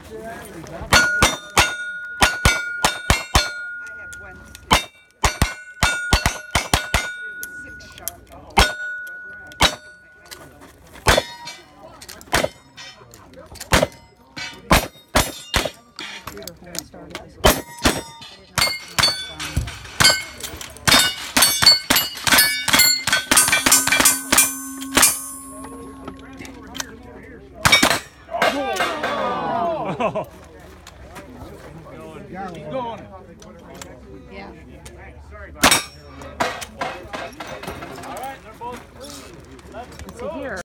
have one stick. 6 sharp. Keep going. Yeah. Sorry about it. Let's see here.